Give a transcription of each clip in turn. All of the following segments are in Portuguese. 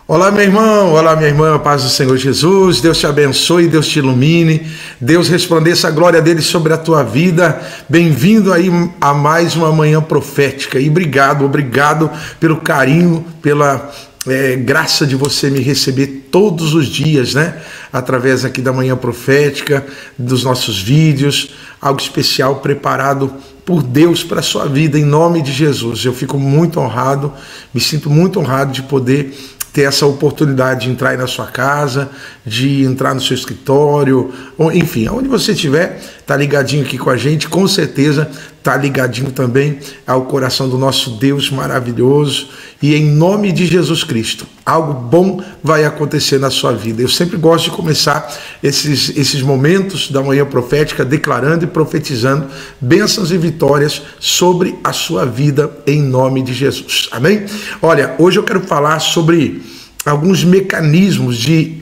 Olá, meu irmão, olá, minha irmã, paz do Senhor Jesus, Deus te abençoe, Deus te ilumine, Deus resplandeça a glória dele sobre a tua vida. Bem-vindo aí a mais uma manhã profética e obrigado pelo carinho, pela graça de você me receber todos os dias, né? Através aqui da manhã profética, dos nossos vídeos, algo especial preparado por Deus para a sua vida, em nome de Jesus. Eu fico muito honrado, me sinto muito honrado de poder ter essa oportunidade de entrar aí na sua casa, de entrar no seu escritório, ou, enfim, onde você estiver, tá ligadinho aqui com a gente, com certeza tá ligadinho também ao coração do nosso Deus maravilhoso, e em nome de Jesus Cristo, algo bom vai acontecer na sua vida. Eu sempre gosto de começar esses momentos da manhã profética declarando e profetizando bênçãos e vitórias sobre a sua vida em nome de Jesus. Amém? Olha, hoje eu quero falar sobre alguns mecanismos de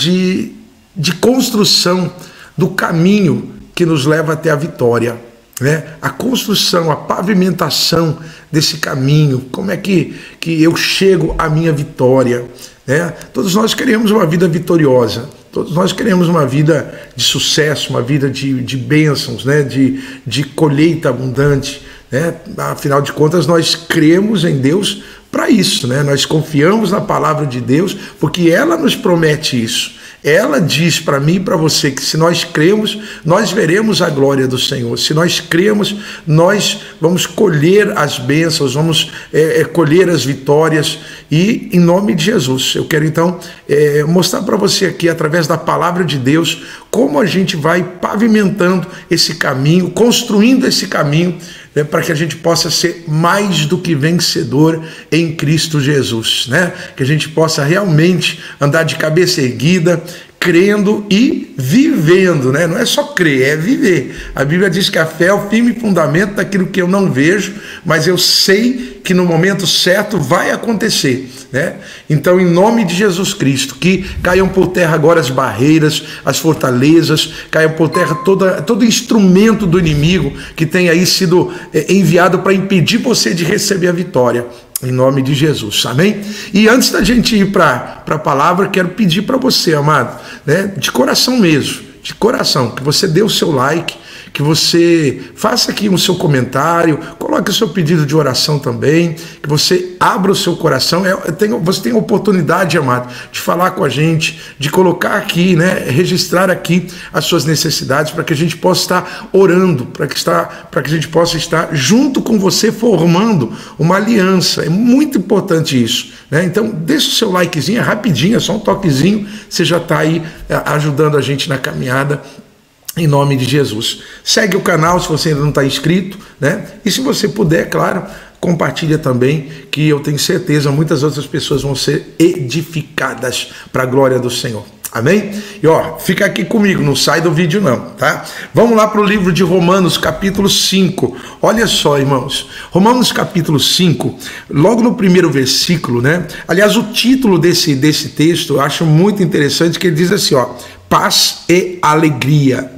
construção do caminho que nos leva até a vitória, né? A construção, a pavimentação desse caminho, como é que eu chego à minha vitória, né? Todos nós queremos uma vida vitoriosa, todos nós queremos uma vida de sucesso, uma vida de bênçãos, né? de colheita abundante, né? Afinal de contas, nós cremos em Deus para isso, né? Nós confiamos na palavra de Deus porque ela nos promete isso. Ela diz para mim e para você que se nós cremos, nós veremos a glória do Senhor. Se nós cremos, nós vamos colher as bênçãos, vamos colher as vitórias, e em nome de Jesus. Eu quero então mostrar para você aqui, através da palavra de Deus, como a gente vai pavimentando esse caminho, construindo esse caminho, né, para que a gente possa ser mais do que vencedor em Cristo Jesus, né? Que a gente possa realmente andar de cabeça erguida, crendo e vivendo, né? Não é só crer, é viver. A Bíblia diz que a fé é o firme fundamento daquilo que eu não vejo, mas eu sei que no momento certo vai acontecer, né? Então, em nome de Jesus Cristo, que caiam por terra agora as barreiras, as fortalezas, caiam por terra todo instrumento do inimigo que tem aí sido enviado para impedir você de receber a vitória. Em nome de Jesus, amém? E antes da gente ir para a palavra, quero pedir para você, amado, né, de coração mesmo, de coração, que você dê o seu like, que você faça aqui o seu comentário, coloque o seu pedido de oração também, que você abra o seu coração. Você tem a oportunidade, amado, de falar com a gente, de colocar aqui, né, registrar aqui as suas necessidades, para que a gente possa estar orando, para que a gente possa estar junto com você formando uma aliança. É muito importante isso, né? Então deixa o seu likezinho, é rapidinho, é só um toquezinho, você já está aí ajudando a gente na caminhada. Em nome de Jesus. Segue o canal se você ainda não está inscrito, né? E se você puder, claro, compartilha também, que eu tenho certeza muitas outras pessoas vão ser edificadas para a glória do Senhor. Amém? E ó, fica aqui comigo, não sai do vídeo não, tá? Vamos lá para o livro de Romanos, capítulo 5. Olha só, irmãos, Romanos capítulo 5, logo no primeiro versículo, né? Aliás, o título desse texto eu acho muito interessante, que ele diz assim, ó: paz e alegria.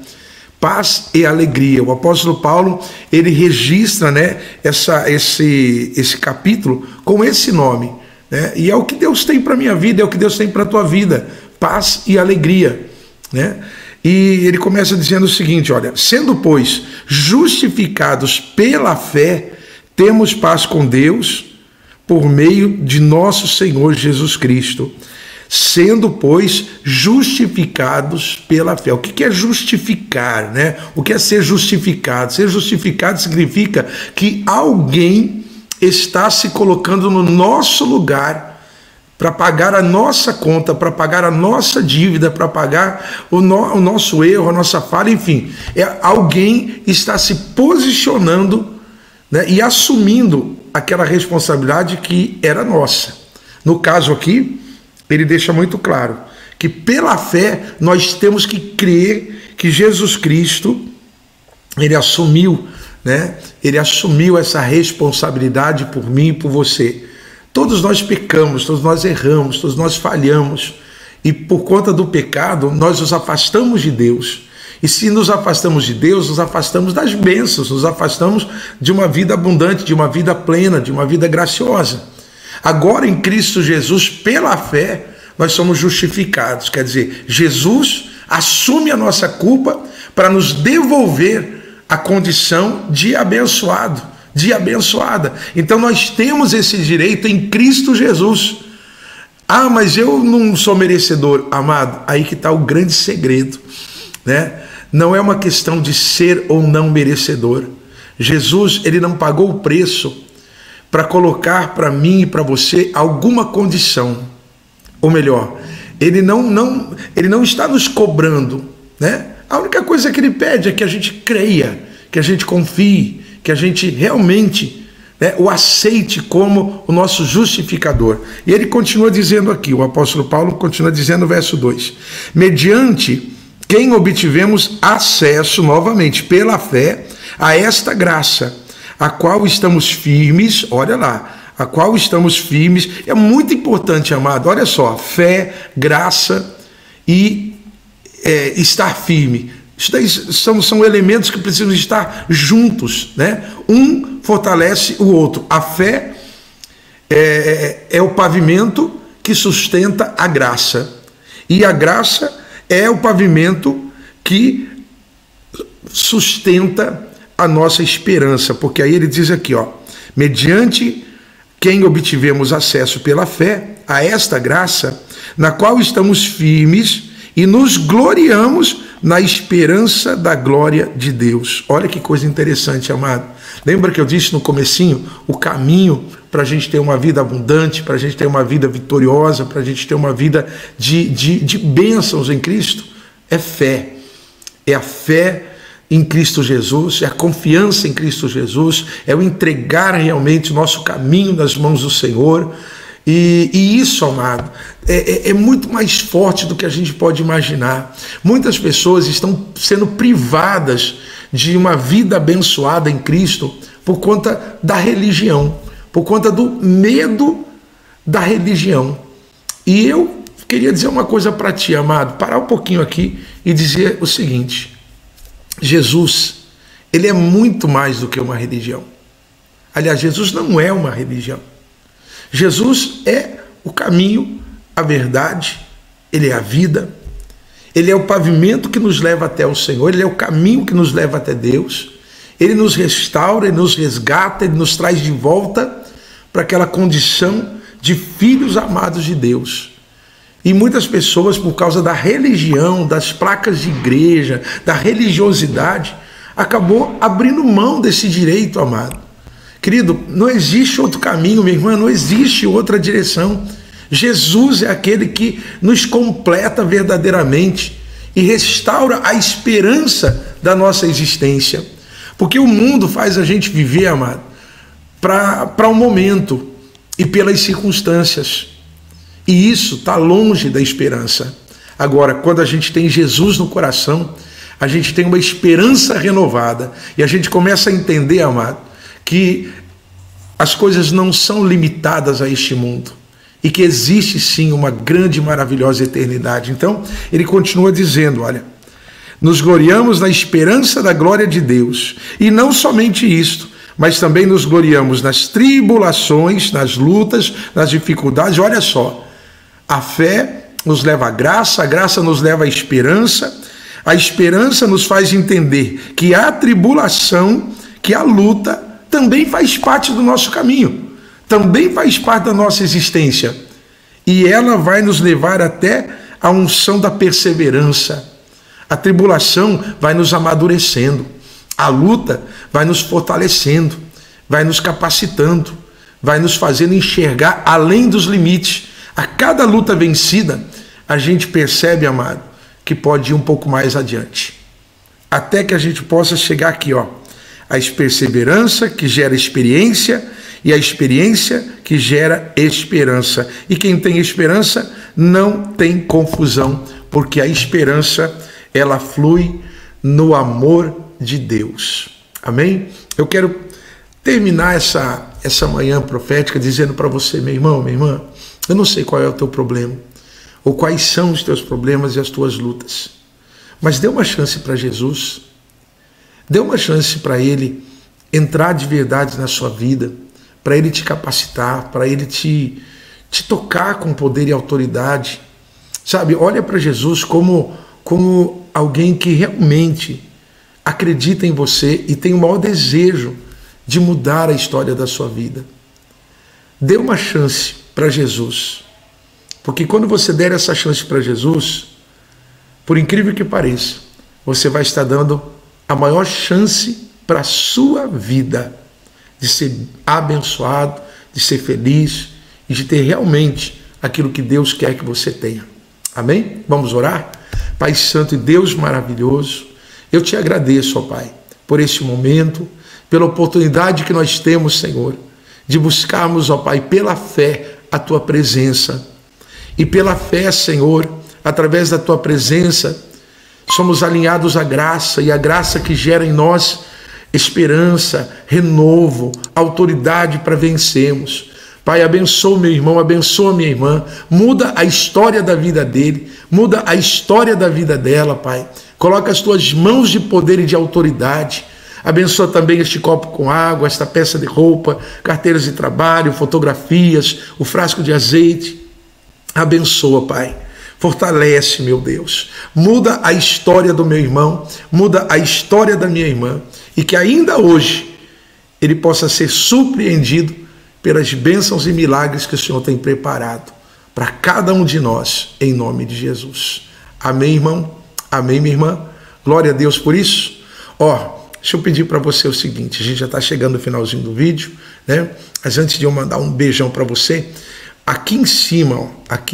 Paz e alegria. O apóstolo Paulo, ele registra, né, esse capítulo com esse nome, né? E é o que Deus tem para a minha vida, é o que Deus tem para a tua vida, paz e alegria, né? E ele começa dizendo o seguinte, olha: sendo, pois, justificados pela fé, temos paz com Deus por meio de nosso Senhor Jesus Cristo. Sendo, pois, justificados pela fé. O que é justificar, né? O que é ser justificado? Ser justificado significa que alguém está se colocando no nosso lugar para pagar a nossa conta, para pagar a nossa dívida, para pagar o nosso erro, a nossa falha, enfim. Alguém está se posicionando, né, e assumindo aquela responsabilidade que era nossa. No caso aqui, ele deixa muito claro que pela fé nós temos que crer que Jesus Cristo, ele assumiu, né? Ele assumiu essa responsabilidade por mim e por você. Todos nós pecamos, todos nós erramos, todos nós falhamos, e por conta do pecado nós nos afastamos de Deus. E se nos afastamos de Deus, nos afastamos das bênçãos, nos afastamos de uma vida abundante, de uma vida plena, de uma vida graciosa. Agora em Cristo Jesus, pela fé, nós somos justificados. Quer dizer, Jesus assume a nossa culpa para nos devolver a condição de abençoado, de abençoada. Então nós temos esse direito em Cristo Jesus. Ah, mas eu não sou merecedor. Amado, aí que está o grande segredo, né? Não é uma questão de ser ou não merecedor. Jesus, ele não pagou o preço para colocar para mim e para você alguma condição. Ou melhor, ele não está nos cobrando, né? A única coisa que ele pede é que a gente creia, que a gente confie, que a gente realmente, né, o aceite como o nosso justificador. E ele continua dizendo aqui, o apóstolo Paulo continua dizendo no verso 2, mediante quem obtivemos acesso novamente pela fé a esta graça, a qual estamos firmes, olha lá, a qual estamos firmes. É muito importante, amado, olha só, fé, graça e estar firme. Isso daí são elementos que precisam estar juntos, né? Um fortalece o outro. A fé é o pavimento que sustenta a graça. E a graça é o pavimento que sustenta a nossa esperança. Porque aí ele diz aqui, ó, mediante quem obtivemos acesso pela fé a esta graça, na qual estamos firmes e nos gloriamos na esperança da glória de Deus. Olha que coisa interessante, amado. Lembra que eu disse no comecinho, o caminho para a gente ter uma vida abundante, para a gente ter uma vida vitoriosa, para a gente ter uma vida de bênçãos em Cristo? É fé. É a fé em Cristo Jesus, é a confiança em Cristo Jesus, é o entregar realmente o nosso caminho nas mãos do Senhor. E isso, amado, é muito mais forte do que a gente pode imaginar. Muitas pessoas estão sendo privadas de uma vida abençoada em Cristo por conta da religião, por conta do medo da religião. E eu queria dizer uma coisa para ti, amado, parar um pouquinho aqui e dizer o seguinte: Jesus, ele é muito mais do que uma religião. Aliás, Jesus não é uma religião. Jesus é o caminho, a verdade, ele é a vida, ele é o pavimento que nos leva até o Senhor, ele é o caminho que nos leva até Deus, ele nos restaura, ele nos resgata, ele nos traz de volta para aquela condição de filhos amados de Deus. E muitas pessoas, por causa da religião, das placas de igreja, da religiosidade, acabou abrindo mão desse direito, amado. Querido, não existe outro caminho, minha irmã, não existe outra direção. Jesus é aquele que nos completa verdadeiramente e restaura a esperança da nossa existência. Porque o mundo faz a gente viver, amado, para um momento e pelas circunstâncias. E isso está longe da esperança. Agora, quando a gente tem Jesus no coração, a gente tem uma esperança renovada e a gente começa a entender, amado, que as coisas não são limitadas a este mundo e que existe sim uma grande e maravilhosa eternidade. Então, ele continua dizendo, olha, nos gloriamos na esperança da glória de Deus, e não somente isto, mas também nos gloriamos nas tribulações, nas lutas, nas dificuldades. Olha só, a fé nos leva à graça, a graça nos leva à esperança, a esperança nos faz entender que a tribulação, que a luta, também faz parte do nosso caminho, também faz parte da nossa existência, e ela vai nos levar até a unção da perseverança. A tribulação vai nos amadurecendo, a luta vai nos fortalecendo, vai nos capacitando, vai nos fazendo enxergar além dos limites. A cada luta vencida, a gente percebe, amado, que pode ir um pouco mais adiante, até que a gente possa chegar aqui, ó, a perseverança que gera experiência e a experiência que gera esperança. E quem tem esperança não tem confusão, porque a esperança, ela flui no amor de Deus. Amém? Eu quero terminar essa manhã profética dizendo para você, meu irmão, minha irmã, eu não sei qual é o teu problema, ou quais são os teus problemas e as tuas lutas, mas dê uma chance para Jesus. Dê uma chance para Ele entrar de verdade na sua vida. para Ele te capacitar, para Ele te tocar com poder e autoridade. Sabe, olha para Jesus como alguém que realmente acredita em você e tem o maior desejo de mudar a história da sua vida. Dê uma chance para Jesus, porque quando você der essa chance para Jesus, por incrível que pareça, você vai estar dando a maior chance para a sua vida de ser abençoado, de ser feliz e de ter realmente aquilo que Deus quer que você tenha. Amém? Vamos orar? Pai Santo e Deus maravilhoso, eu te agradeço, ó Pai, por esse momento, pela oportunidade que nós temos, Senhor, de buscarmos, ó Pai, pela fé a Tua presença. E pela fé, Senhor, através da Tua presença, somos alinhados à graça, e a graça que gera em nós esperança, renovo, autoridade para vencermos. Pai, abençoa meu irmão, abençoa minha irmã, muda a história da vida dele, muda a história da vida dela, Pai. Coloca as Tuas mãos de poder e de autoridade. Abençoa também este copo com água, esta peça de roupa, carteiras de trabalho, fotografias, o frasco de azeite. Abençoa, Pai. Fortalece, meu Deus. Muda a história do meu irmão, muda a história da minha irmã, e que ainda hoje ele possa ser surpreendido pelas bênçãos e milagres que o Senhor tem preparado para cada um de nós, em nome de Jesus. Amém, irmão? Amém, minha irmã? Glória a Deus por isso. Deixa eu pedir para você o seguinte, a gente já está chegando no finalzinho do vídeo, né? Mas antes de eu mandar um beijão para você, aqui em cima,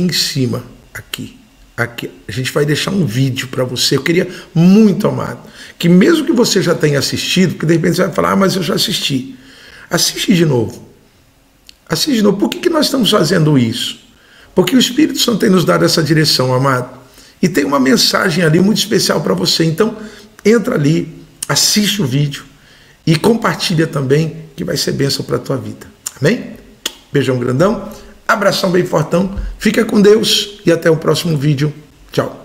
aqui, a gente vai deixar um vídeo para você. Eu queria muito, amado, que mesmo que você já tenha assistido, porque de repente você vai falar, mas eu já assisti. Assiste de novo. Assiste de novo. Por que nós estamos fazendo isso? Porque o Espírito Santo tem nos dado essa direção, amado. E tem uma mensagem ali muito especial para você. Então, entra ali, assiste o vídeo e compartilha também, que vai ser bênção para a tua vida. Amém? Beijão grandão, abração bem fortão, fica com Deus e até o próximo vídeo. Tchau.